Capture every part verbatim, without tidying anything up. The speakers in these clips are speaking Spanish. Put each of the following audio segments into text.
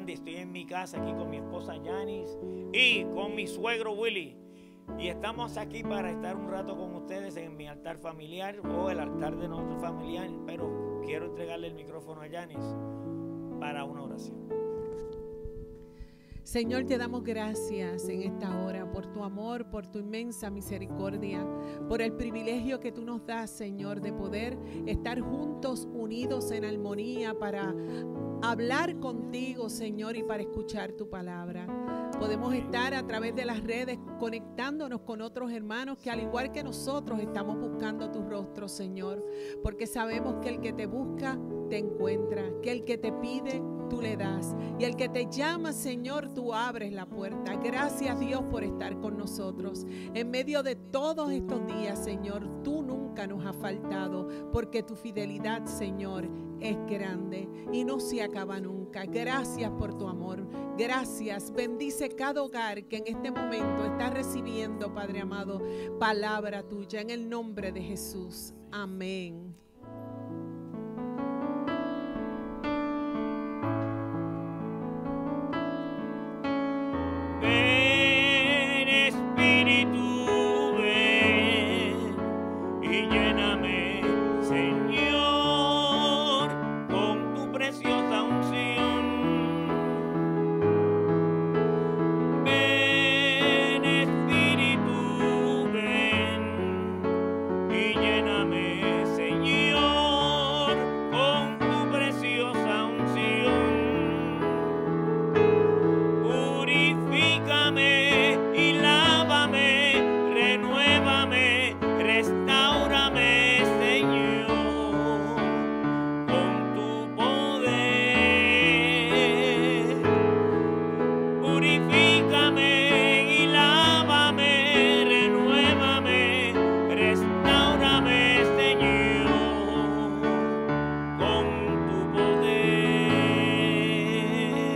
Candy. Estoy en mi casa aquí con mi esposa Yanis y con mi suegro Willy. Y estamos aquí para estar un rato con ustedes en mi altar familiar o el altar de nuestro familiar. Pero quiero entregarle el micrófono a Yanis para una oración. Señor, te damos gracias en esta hora por tu amor, por tu inmensa misericordia, por el privilegio que tú nos das, Señor, de poder estar juntos, unidos en armonía para hablar contigo, Señor, y para escuchar tu palabra. Podemos estar a través de las redes conectándonos con otros hermanos que al igual que nosotros estamos buscando tu rostro, Señor, porque sabemos que el que te busca te encuentra, que el que te pide tú le das y el que te llama, Señor, tú abres la puerta. Gracias, Dios, por estar con nosotros en medio de todos estos días, Señor. Tú nunca nos has faltado porque tu fidelidad, Señor, es grande y no se acaba nunca. Gracias por tu amor. Gracias. Bendice cada hogar que en este momento está recibiendo, Padre amado, palabra tuya en el nombre de Jesús. Amén. Ven, Espíritu, ven y lléname, Señor, con tu preciosa unción. Ven, Espíritu, ven y lléname, Señor, con tu preciosa unción. Purifícame y lávame, renuévame, restáurame, Señor, con tu poder. Purifícame y lávame, renuévame, restáurame, Señor, con tu poder.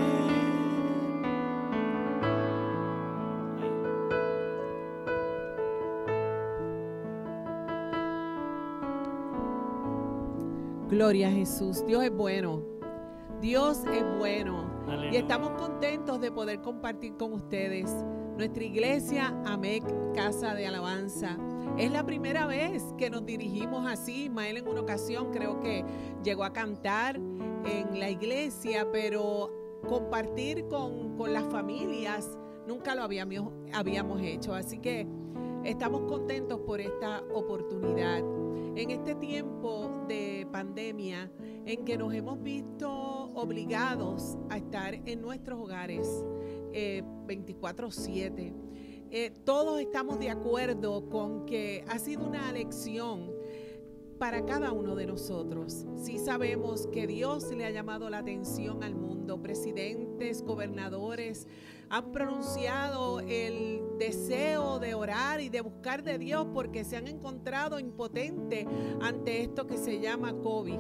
Gloria a Jesús. Dios es bueno. Dios es bueno. Aleluya. Y estamos contentos de poder compartir con ustedes nuestra iglesia AMEC, Casa de Alabanza. Es la primera vez que nos dirigimos así. Ismael en una ocasión creo que llegó a cantar en la iglesia, pero compartir con, con las familias nunca lo habíamos, habíamos hecho. Así que estamos contentos por esta oportunidad. En este tiempo de pandemia en que nos hemos visto obligados a estar en nuestros hogares eh, veinticuatro siete, eh, todos estamos de acuerdo con que ha sido una lección para cada uno de nosotros. Sí sabemos que Dios le ha llamado la atención al mundo. Presidentes, gobernadores han pronunciado el deseo de orar y de buscar de Dios porque se han encontrado impotentes ante esto que se llama COVID.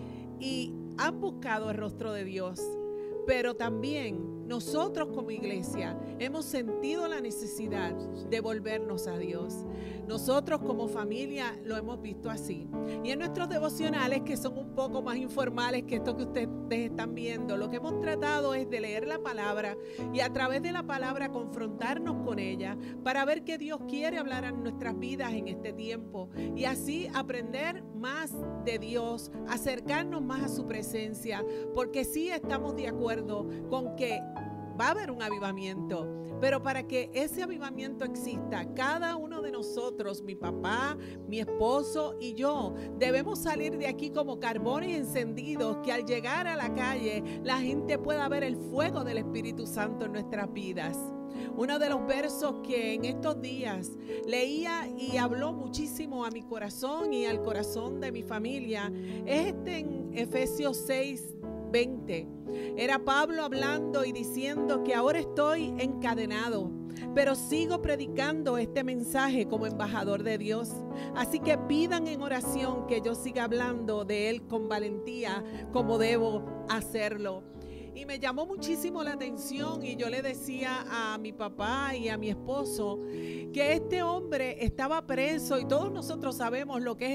Y han buscado el rostro de Dios. Pero también nosotros como iglesia hemos sentido la necesidad de volvernos a Dios. Nosotros como familia lo hemos visto así. Y en nuestros devocionales, que son un poco más informales que esto que ustedes están viendo, lo que hemos tratado es de leer la palabra y a través de la palabra confrontarnos con ella para ver qué Dios quiere hablar en nuestras vidas en este tiempo y así aprender más de Dios, acercarnos más a su presencia, porque sí estamos de acuerdo con que va a haber un avivamiento, pero para que ese avivamiento exista, cada uno de nosotros, mi papá, mi esposo y yo, debemos salir de aquí como carbones encendidos, que al llegar a la calle la gente pueda ver el fuego del Espíritu Santo en nuestras vidas. Uno de los versos que en estos días leía y habló muchísimo a mi corazón y al corazón de mi familia es este en Efesios seis veinte. Era Pablo hablando y diciendo que ahora estoy encadenado, pero sigo predicando este mensaje como embajador de Dios. Así que pidan en oración que yo siga hablando de él con valentía como debo hacerlo. Y me llamó muchísimo la atención y yo le decía a mi papá y a mi esposo que este hombre estaba preso y todos nosotros sabemos lo que es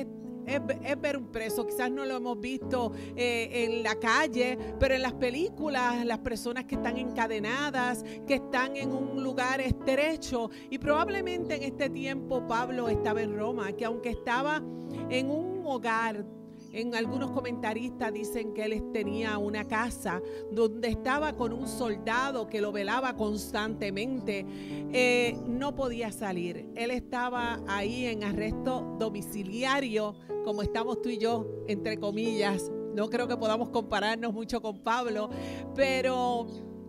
es, es ver un preso. Quizás no lo hemos visto eh, en la calle, pero en las películas, las personas que están encadenadas, que están en un lugar estrecho. Y probablemente en este tiempo Pablo estaba en Roma, que aunque estaba en un hogar, en algunos comentaristas dicen que él tenía una casa donde estaba con un soldado que lo velaba constantemente. Eh, no podía salir. Él estaba ahí en arresto domiciliario, como estamos tú y yo, entre comillas. No creo que podamos compararnos mucho con Pablo, pero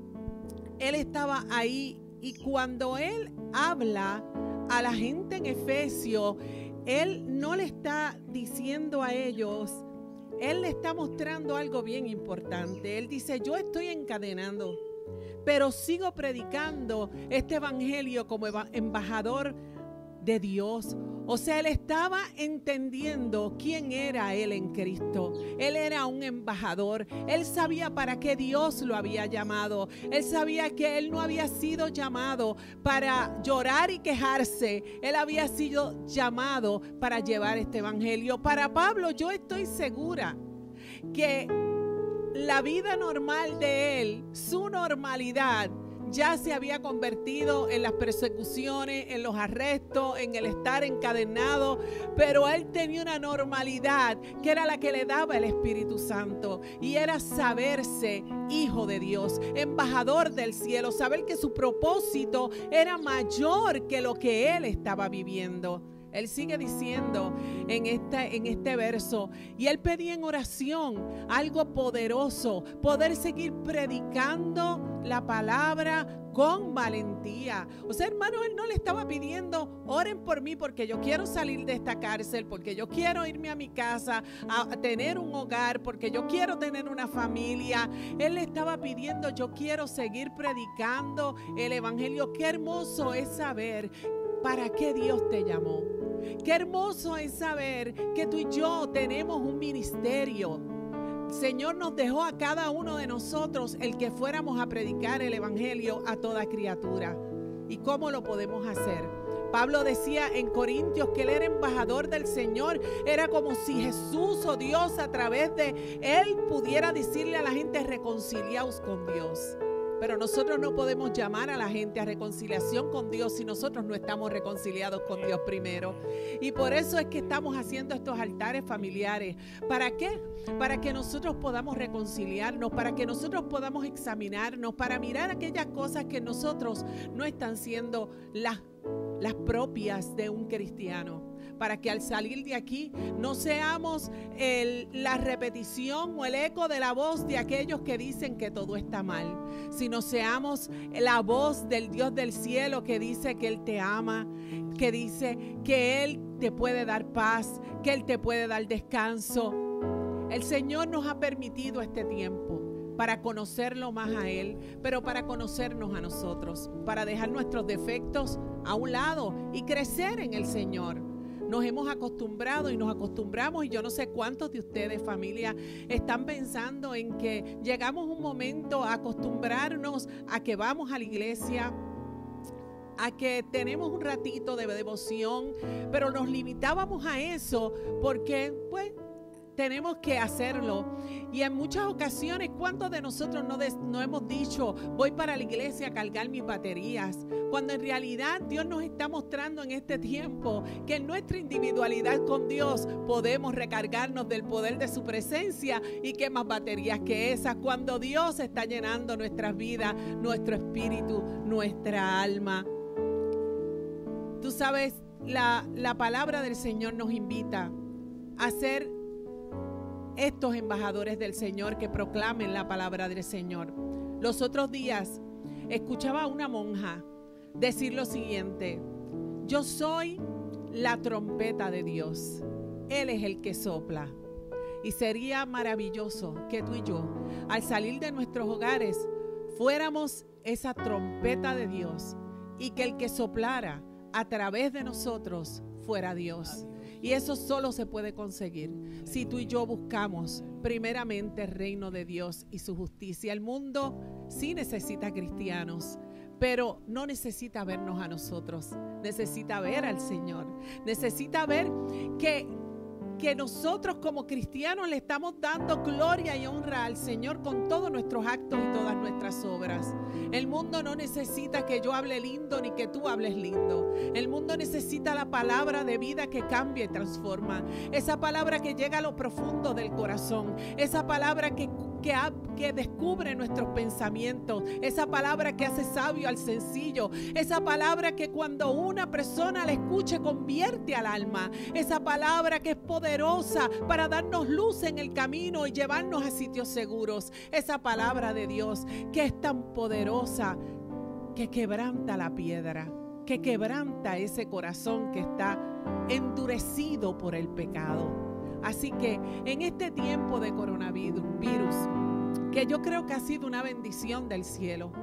él estaba ahí, y cuando él habla a la gente en Efesio, él no le está diciendo a ellos, él le está mostrando algo bien importante. Él dice, yo estoy encadenando, pero sigo predicando este evangelio como embajador de Dios. O sea, él estaba entendiendo quién era él en Cristo. Él era un embajador. Él sabía para qué Dios lo había llamado. Él sabía que él no había sido llamado para llorar y quejarse. Él había sido llamado para llevar este evangelio. Para Pablo, yo estoy segura que la vida normal de él, su normalidad, ya se había convertido en las persecuciones, en los arrestos, en el estar encadenado, pero él tenía una normalidad que era la que le daba el Espíritu Santo, y era saberse hijo de Dios, embajador del cielo, saber que su propósito era mayor que lo que él estaba viviendo. Él sigue diciendo en este, en este verso, y él pedía en oración algo poderoso, poder seguir predicando la palabra con valentía. O sea, hermano, él no le estaba pidiendo, oren por mí porque yo quiero salir de esta cárcel, porque yo quiero irme a mi casa, a, a tener un hogar, porque yo quiero tener una familia. Él le estaba pidiendo, yo quiero seguir predicando el evangelio. Qué hermoso es saber para qué Dios te llamó. Qué hermoso es saber que tú y yo tenemos un ministerio. El Señor nos dejó a cada uno de nosotros el que fuéramos a predicar el evangelio a toda criatura. ¿Y cómo lo podemos hacer? Pablo decía en Corintios que él era embajador del Señor. Era como si Jesús o Dios a través de él pudiera decirle a la gente, reconciliaos con Dios. Pero nosotros no podemos llamar a la gente a reconciliación con Dios si nosotros no estamos reconciliados con Dios primero. Y por eso es que estamos haciendo estos altares familiares. ¿Para qué? Para que nosotros podamos reconciliarnos, para que nosotros podamos examinarnos, para mirar aquellas cosas que nosotros no están siendo las, las propias de un cristiano. Para que al salir de aquí no seamos el, la repetición o el eco de la voz de aquellos que dicen que todo está mal, sino seamos la voz del Dios del cielo que dice que Él te ama, que dice que Él te puede dar paz, que Él te puede dar descanso. El Señor nos ha permitido este tiempo para conocerlo más a Él, pero para conocernos a nosotros, para dejar nuestros defectos a un lado y crecer en el Señor. Nos hemos acostumbrado y nos acostumbramos, y yo no sé cuántos de ustedes, familia, están pensando en que llegamos un momento a acostumbrarnos a que vamos a la iglesia, a que tenemos un ratito de devoción, pero nos limitábamos a eso porque, pues, tenemos que hacerlo. Y en muchas ocasiones, ¿cuántos de nosotros no, des, no hemos dicho, voy para la iglesia a cargar mis baterías? Cuando en realidad Dios nos está mostrando en este tiempo que en nuestra individualidad con Dios podemos recargarnos del poder de su presencia, y qué más baterías que esas cuando Dios está llenando nuestras vidas, nuestro espíritu, nuestra alma. Tú sabes, la, la palabra del Señor nos invita a ser estos embajadores del Señor que proclamen la palabra del Señor. Los otros días escuchaba a una monja decir lo siguiente: yo soy la trompeta de Dios, Él es el que sopla. Y sería maravilloso que tú y yo, al salir de nuestros hogares, fuéramos esa trompeta de Dios, y que el que soplara a través de nosotros fuera Dios. Y eso solo se puede conseguir si tú y yo buscamos primeramente el reino de Dios y su justicia. El mundo sí necesita cristianos, pero no necesita vernos a nosotros. Necesita ver al Señor. Necesita ver que, que nosotros como cristianos le estamos dando gloria y honra al Señor con todos nuestros actos y todas nuestras obras. El mundo no necesita que yo hable lindo ni que tú hables lindo. El mundo necesita la palabra de vida que cambia y transforma. Esa palabra que llega a lo profundo del corazón. Esa palabra que, que, que descubre nuestros pensamientos. Esa palabra que hace sabio al sencillo. Esa palabra que cuando una persona la escuche convierte al alma. Esa palabra que es poderosa para darnos luz en el camino y llevarnos a sitios seguros. Esa palabra de Dios que es tan poderosa que quebranta la piedra, que quebranta ese corazón que está endurecido por el pecado. Así que en este tiempo de coronavirus, que yo creo que ha sido una bendición del cielo,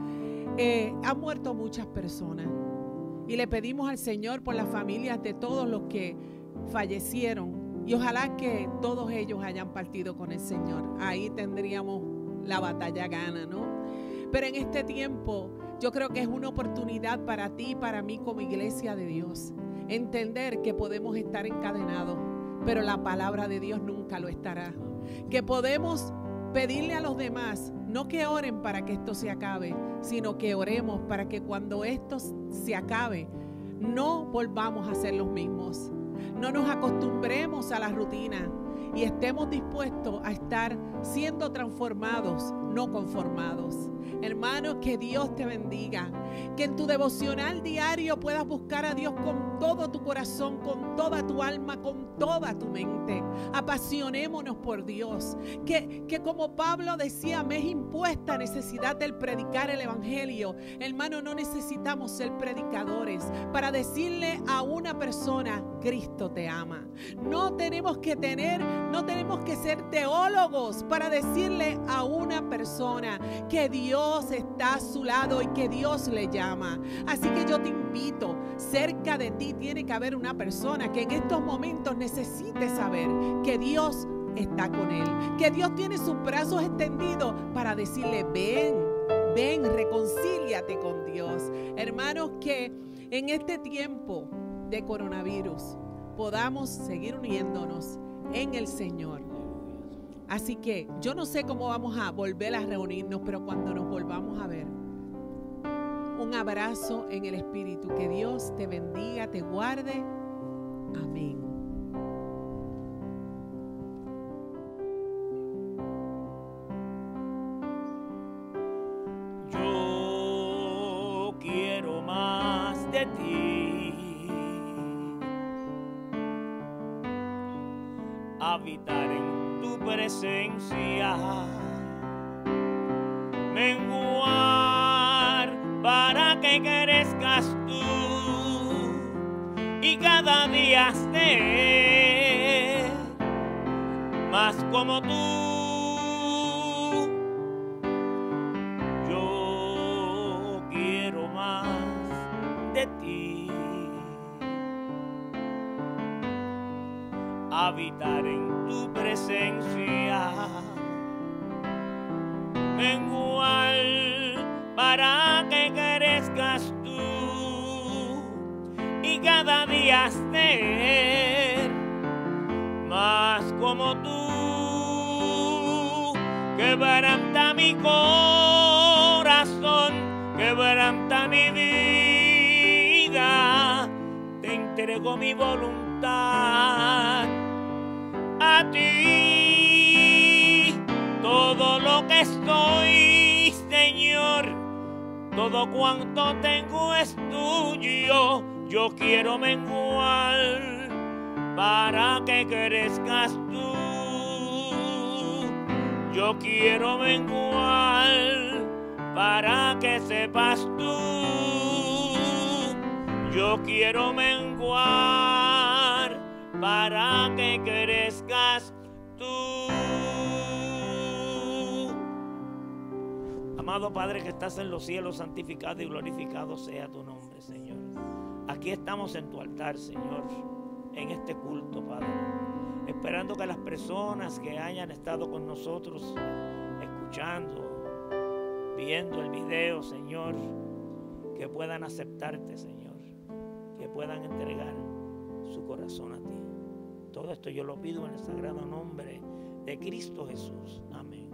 eh, han muerto muchas personas y le pedimos al Señor por las familias de todos los que fallecieron y ojalá que todos ellos hayan partido con el Señor. Ahí tendríamos la batalla gana, ¿no? Pero en este tiempo yo creo que es una oportunidad para ti y para mí como iglesia de Dios entender que podemos estar encadenados, pero la palabra de Dios nunca lo estará. Que podemos pedirle a los demás, no que oren para que esto se acabe, sino que oremos para que cuando esto se acabe, no volvamos a ser los mismos. No nos acostumbremos a la rutina y estemos dispuestos a estar siendo transformados, no conformados. Hermanos, que Dios te bendiga. Que en tu devocional diario puedas buscar a Dios con todo tu corazón, con toda tu alma, con toda tu mente. Apasionémonos por Dios. Que, que como Pablo decía, me es impuesta necesidad del predicar el evangelio. Hermano, no necesitamos ser predicadores para decirle a una persona, Cristo te ama. No tenemos que tener, no tenemos que ser teólogos para decirle a una persona que Dios está a su lado y que Dios le llama. Así que yo te invito, cerca de ti tiene que haber una persona que en estos momentos necesite saber que Dios está con él, que Dios tiene sus brazos extendidos para decirle, ven, ven, reconcíliate con Dios. Hermanos, que en este tiempo de coronavirus podamos seguir uniéndonos en el Señor. Así que yo no sé cómo vamos a volver a reunirnos, pero cuando nos volvamos a ver, un abrazo en el Espíritu. Que Dios te bendiga, te guarde. Amén. Yo quiero más de ti, habitar en tu presencia, menguar para que crezcas tú y cada día ser más como tú. Yo quiero más de ti, habitar en tu presencia, menguar para que crezcas tú y cada día ser más como tú. Quebranta mi corazón, quebranta mi vida, te entrego mi voluntad a ti. Todo lo que estoy, Señor, todo cuanto tengo es tuyo. Yo quiero menguar para que crezcas tú. Yo quiero menguar para que sepas tú. Yo quiero menguar para que crezcas tú. Amado Padre que estás en los cielos, santificado y glorificado sea tu nombre, Señor. Aquí estamos en tu altar, Señor, en este culto, Padre, esperando que las personas que hayan estado con nosotros, escuchando, viendo el video, Señor, que puedan aceptarte, Señor, que puedan entregar su corazón a ti. Todo Todo esto yo lo pido en el sagrado nombre de Cristo Jesús. Amén.